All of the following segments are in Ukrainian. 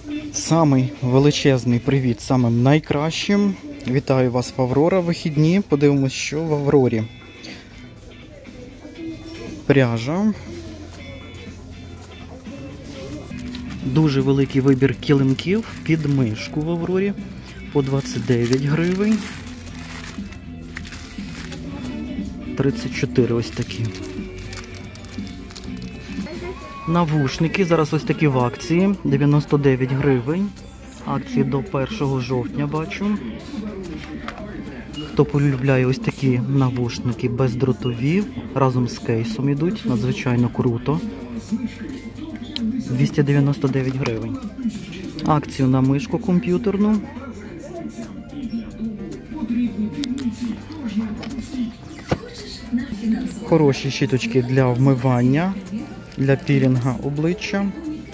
Самий величезний привіт самим найкращим. Вітаю вас в Аврора вихідні. Подивимось, що в Аврорі. Пряжа. Дуже великий вибір килимків під мишку в Аврорі. По 29 гривень. 34 ось такі. Навушники, зараз ось такі в акції, 99 гривень. Акції до 1 жовтня бачу. Хто полюбляє ось такі навушники бездротові, разом з кейсом йдуть, надзвичайно круто. 299 гривень. Акцію на мишку комп'ютерну. Хороші щіточки для вмивання, для пілінга обличчя.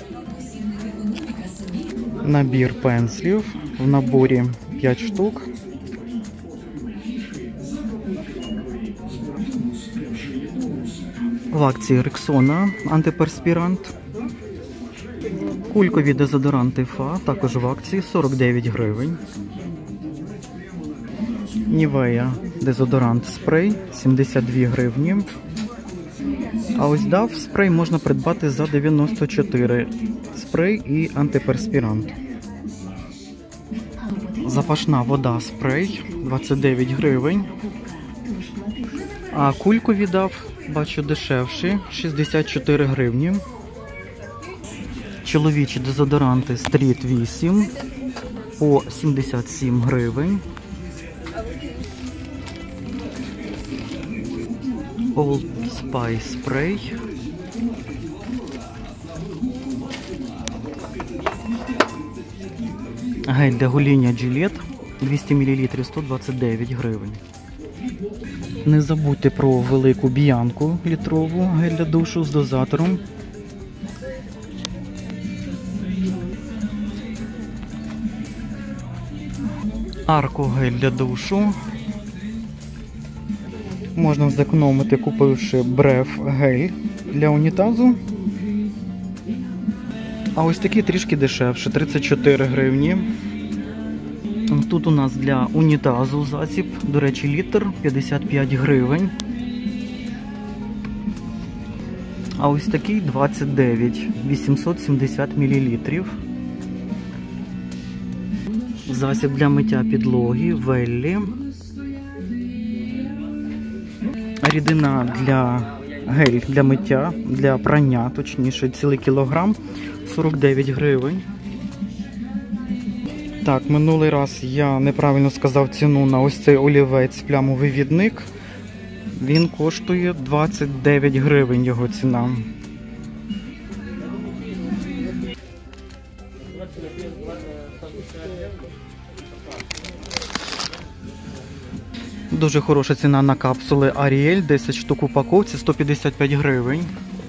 Набір пензлів. В наборі 5 штук. В акції Рексона антиперспірант. Кулькові дезодоранти Фа, також в акції, 49 гривень. Нівея дезодорант спрей, 72 гривні. А ось DAV спрей можна придбати за 94. Спрей і антиперспірант. Запашна вода спрей, 29 гривень. А кулькові DAV, бачу, дешевші, 64 гривні. Чоловічі дезодоранти Street 8 по 77 гривень. Old Spice спрей. Гель для гоління Gillette 200 мл 129 гривень. Не забудьте про велику біянку літрову гель для душу з дозатором. Арко гель для душу. Можна зекономити, купивши Бреф гель для унітазу. А ось такі трішки дешевше, 34 гривні. Тут у нас для унітазу засіб, до речі, літр, 55 гривень. А ось такий 29, 870 мл. Засіб для миття підлоги, Веллі. Рідина гель для миття, для прання, точніше, цілий кілограм, 49 гривень. Так, минулий раз я неправильно сказав ціну на ось цей олівець плямовий відник. Він коштує 29 гривень, його ціна. Дуже хороша ціна на капсули Ariel, 10 штук в упаковці, 155 гривень.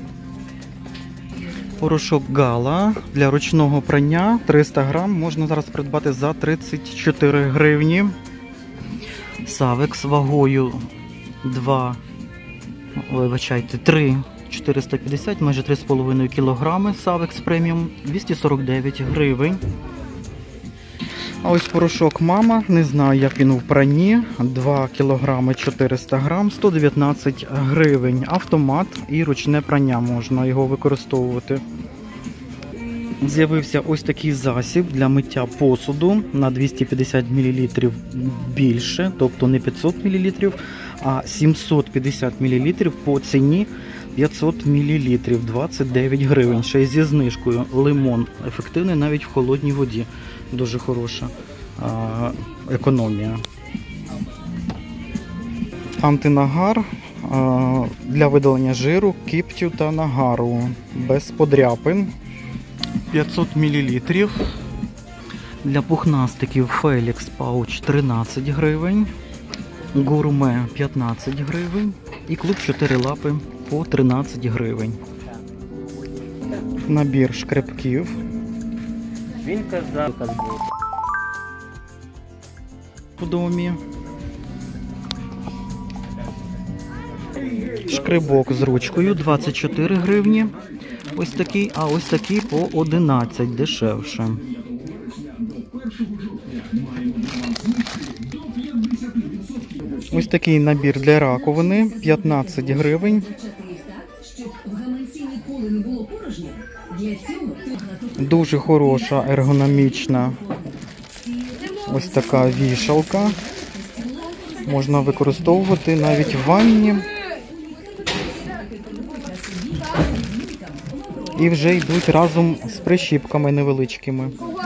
Порошок Гала для ручного прання, 300 грам, можна зараз придбати за 34 гривні. Савекс вагою 3 450, майже 3,5 кг. Савекс преміум, 249 гривень. А ось порошок Мама, не знаю, як він у пранні, 2 кг 400 грам, 119 гривень. Автомат і ручне прання, можна його використовувати. З'явився ось такий засіб для миття посуду на 250 мл більше, тобто не 500 мл, а 750 мл по ціні 500 мл, 29 гривень. Ще й зі знижкою. Лимон ефективний навіть в холодній воді. Дуже хороша економія. Антинагар для видалення жиру, кіптю та нагару. Без подряпин. 500 мл. Для пухнастиків Фелікс пауч 13 гривень. Гурме 15 гривень. І клуб 4 лапи по 13 гривень. Набір шкребків. Він казав, в домі. Шкребок з ручкою 24 гривні. Ось такий, а ось такий по 11 дешевше. Ось такий набір для раковини, 15 гривень. Дуже хороша, ергономічна ось така вішалка. Можна використовувати навіть в ванні. І вже йдуть разом з прищіпками невеличкими.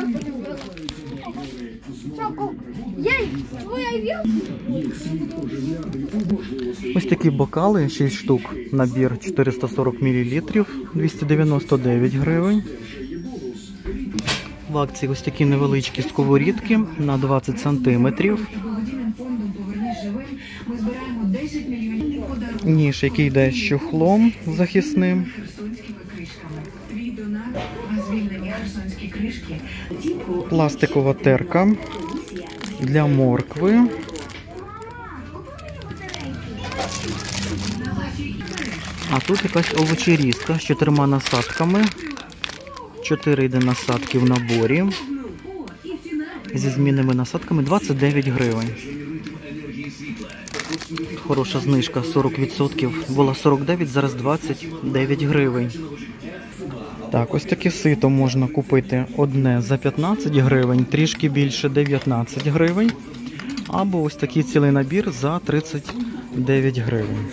Ось такі бокали, 6 штук, набір 440 мл, 299 гривень. В акції ось такі невеличкі сковорідки на 20 см. Ніж, який йде з чохлом захисним. Пластикова терка для моркви. А тут якась овочерізка з 4 насадками. 4 йде насадки в наборі. Зі змінними насадками 29 гривень. Хороша знижка, 40%. Була 49, зараз 29 гривень. Так, ось таке сито можна купити одне за 15 гривень, трішки більше 19 гривень. Або ось такий цілий набір за 39 гривень.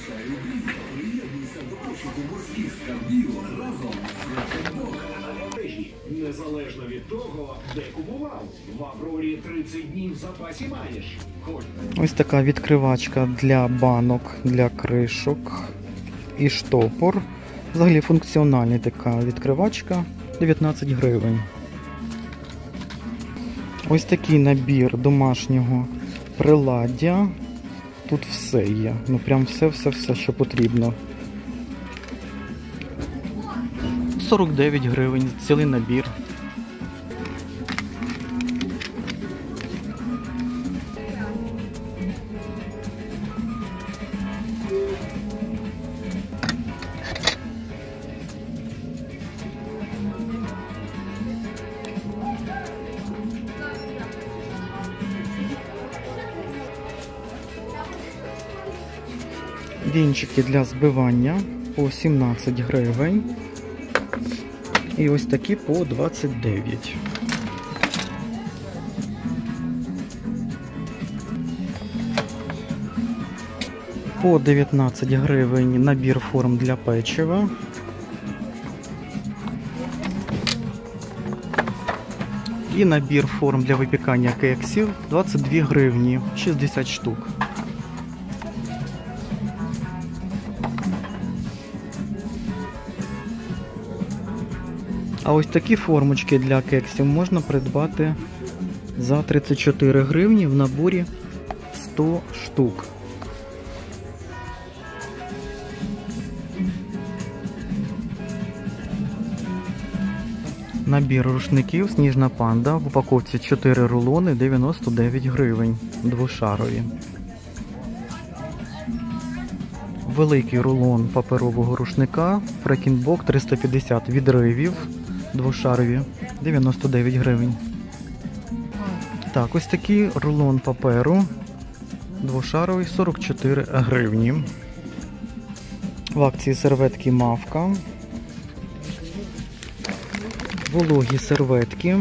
Незалежно від того, де купував, в Аврорі 30 днів в запасі маєш. Ось така відкривачка для банок, для кришок і штопор. Взагалі функціональна така відкривачка, 19 гривень. Ось такий набір домашнього приладдя. Тут все є, ну прям все, що потрібно. 49 гривень, цілий набір. Вінчики для збивання по 17 гривень. І ось такі по 29. По 19 гривень набір форм для печива. І набір форм для випікання кексів 22 гривні, 60 штук. А ось такі формочки для кексів можна придбати за 34 гривні в наборі 100 штук. Набір рушників «Сніжна панда» в упаковці 4 рулони, 99 гривень, двошарові. Великий рулон паперового рушника, фрекінбок 350 відривів, двошарові, 99 гривень. Так, ось такий рулон паперу, двошаровий, 44 гривні. В акції серветки Мавка. Вологі серветки,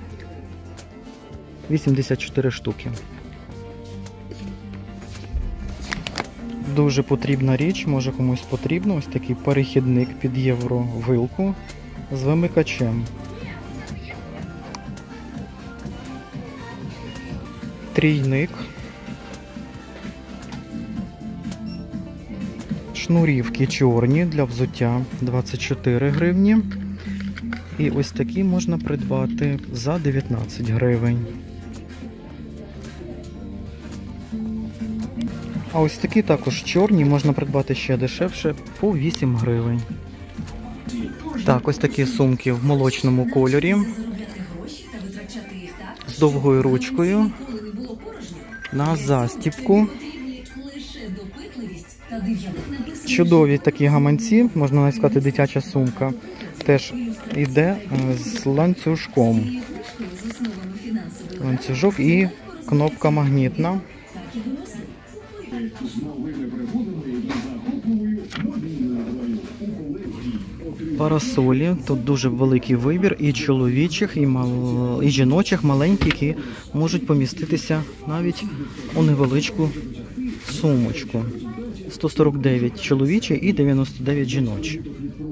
84 штуки. Дуже потрібна річ, може комусь потрібно, ось такий перехідник під євровилку з вимикачем. Трійник. Шнурівки чорні для взуття, 24 гривні. І ось такі можна придбати за 19 гривень. А ось такі також чорні можна придбати ще дешевше по 8 гривень. Так, ось такі сумки в молочному кольорі. З довгою ручкою. На застібку. Чудові такі гаманці, можна навіть сказати дитяча сумка. теж йде з ланцюжком. Ланцюжок і кнопка магнітна. Парасолі. Тут дуже великий вибір і чоловічих, і жіночих, маленьких, які можуть поміститися навіть у невеличку сумочку. 149 чоловічі і 99 жіночі.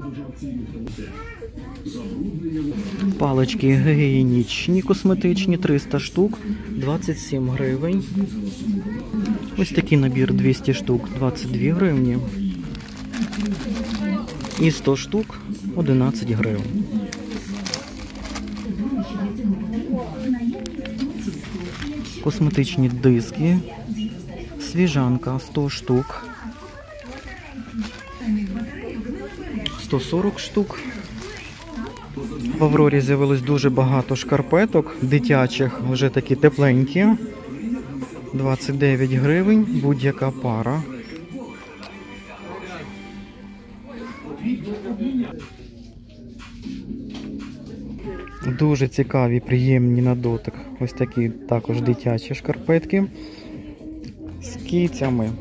Палички гігієнічні, косметичні, 300 штук, 27 гривень. Ось такий набір 200 штук, 22 гривні. І 100 штук, 11 гривень. Косметичні диски. Свіжанка 100 штук. 140 штук. В Аврорі з'явилось дуже багато шкарпеток дитячих, вже такі тепленькі. 29 гривень, будь-яка пара. Дуже цікаві, приємні на дотик. Ось такі також дитячі шкарпетки з кицями.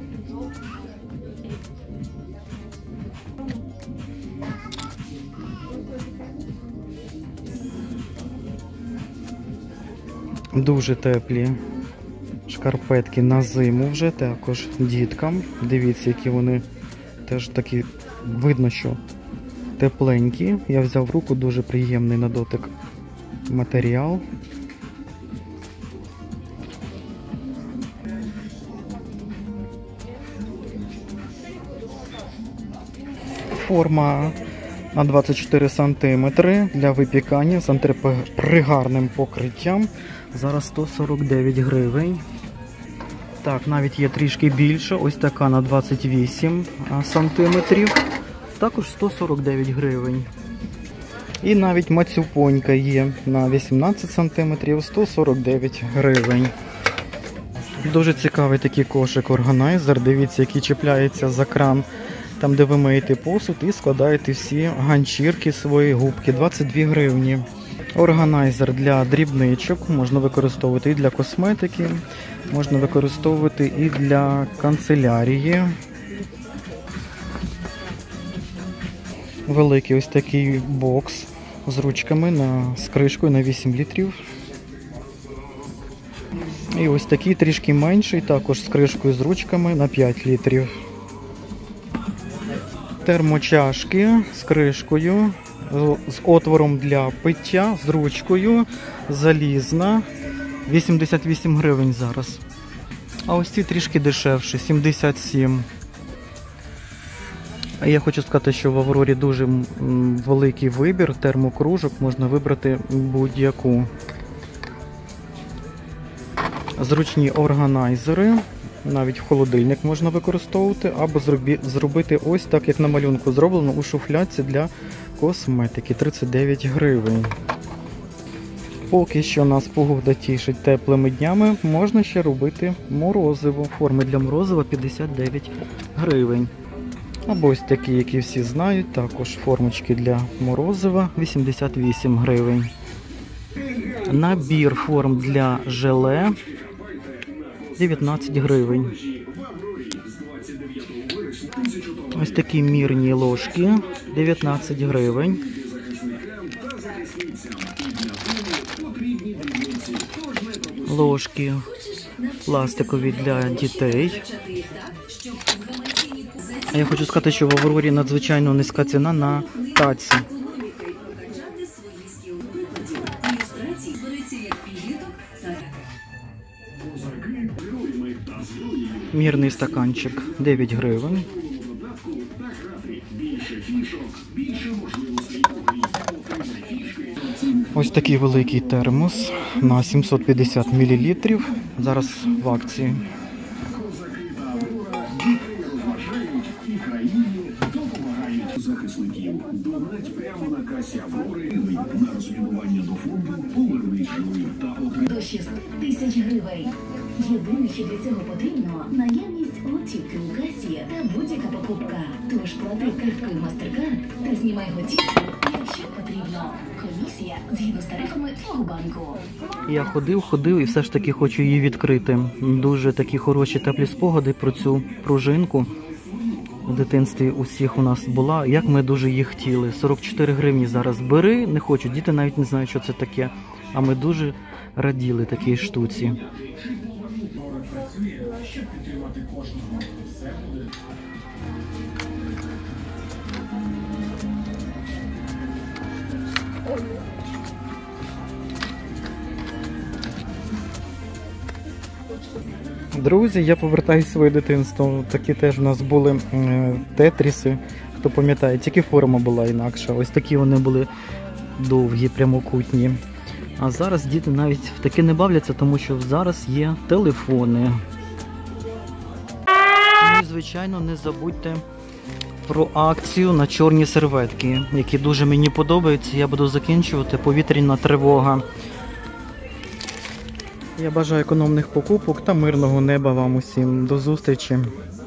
Дуже теплі шкарпетки на зиму вже, також діткам. Дивіться, які вони теж такі, видно, що тепленькі. Я взяв в руку, дуже приємний на дотик матеріал. Форма на 24 см для випікання з антипригарним покриттям. Зараз 149 гривень. Так, навіть є трішки більше. Ось така на 28 см. Також 149 гривень. І навіть мацюпонька є на 18 см, 149 гривень. Дуже цікавий такий кошик-органайзер. Дивіться, який чіпляється за кран, там де ви миєте посуд і складаєте всі ганчірки, свої губки. 22 гривні. Органайзер для дрібничок. Можна використовувати і для косметики, можна використовувати і для канцелярії. Великий ось такий бокс з ручками з кришкою на 8 літрів. І ось такий трішки менший, також з кришкою з ручками на 5 літрів. Термочашки з кришкою, з отвором для пиття, з ручкою, залізна. 88 гривень зараз. А ось ці трішки дешевші, 77. Я хочу сказати, що в Аврорі дуже великий вибір термокружок, можна вибрати будь-яку. Зручні органайзери, навіть в холодильник можна використовувати, або зробити ось так, як на малюнку зроблено, у шуфлядці для косметики, 39 гривень. Поки що нас погода тішить теплими днями, можна ще робити морозиво. Форми для морозива 59 гривень. Або ось такі, які всі знають, також формочки для морозива 88 гривень. Набір форм для желе 19 гривень. Ось такі мірні ложки 19 гривень. Ложки пластикові для дітей. А я хочу сказати, що в Аврорі надзвичайно низька ціна на таці. Мірний стаканчик 9 гривень. Ось такий великий термос на 750 мл. Зараз в акції. Захисників. Донать прямо на касі Аврори на розмінування до фонду «Повернись живим» та отримати до 6 тисяч гривень. Єдине, що для цього потрібно – наявність готівки у касі та будь-яка покупка. Тож плати карткою MasterCard та знімай готівку, якщо потрібно. Комісія згідно з тарифами твого банку. Я ходив і все ж таки хочу її відкрити. Дуже такі хороші теплі спогади про цю пружинку. В дитинстві усіх у нас була, як ми дуже її хотіли. 44 гривні зараз бери, не хочу, діти навіть не знають, що це таке. А ми дуже раділи такій штуці. Друзі, я повертаюся в своє дитинство. Такі теж у нас були тетріси, хто пам'ятає, тільки форма була інакша. Ось такі вони були довгі, прямокутні. А зараз діти навіть в таки не бавляться, тому що зараз є телефони. Ну і, звичайно, не забудьте про акцію на чорні серветки, які дуже мені подобаються. Я буду закінчувати. Повітряна тривога. Я бажаю економних покупок та мирного неба вам усім. До зустрічі!